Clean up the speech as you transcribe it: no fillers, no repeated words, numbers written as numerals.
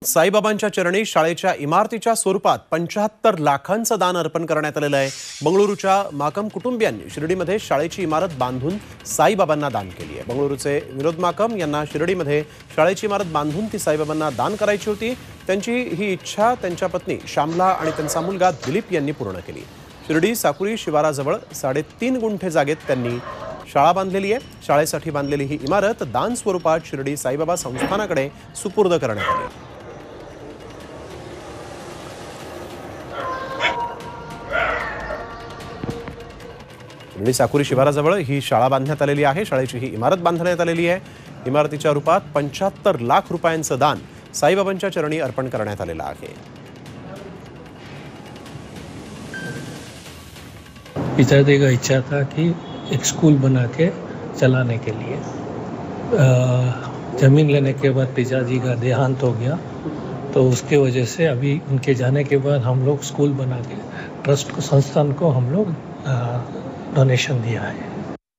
साईबाबांच्या चरणी शाळेच्या इमारतीच्या स्वरूपात 75 लाखांचं दान अर्पण करण्यात आलेलं आहे। बंगळुरूच्या माकम कुटुंबियांनी शिर्डीमध्ये शाळेची इमारत बांधून साईबाबांना दान केली आहे। बंगळुरूचे विनोद माकम यांना शिर्डीमध्ये शाळेची इमारत बांधून ती साईबाबांना दान करायची होती। त्यांची ही इच्छा त्यांच्या पत्नी श्यामला आणि त्यांचा मुलगा दिलीप यांनी पूर्ण केली। शिर्डी साकुरी शिवाराजवळ 3.5 गुंठे जागेत त्यांनी शाळा बांधलेली आहे। शाळेसाठी बांधलेली ही इमारत दान स्वरूपात शिर्डी साईबाबा संस्थानाकडे सुपूर्द करण्यात आली। शिर्डी साकुरी शिवाराजवळ ही शाळा बांधण्यात आलेली आहे। शाळेची ही इमारत बांधण्यात आलेली आहे। इमारतीच्या रूपात 75 लाख रुपयांचं दान साईबाबांच्या चरणी अर्पण करण्यात आलेलं आहे। पिताजी का इच्छा था कि एक स्कूल बना के चलाने के लिए। ज़मीन लेने के बाद पिताजी का देहांत हो गया, तो उसके वजह से अभी उनके जाने के बाद हम लोग स्कूल बना के ट्रस्ट को, संस्थान को हम लोग डोनेशन दिया है।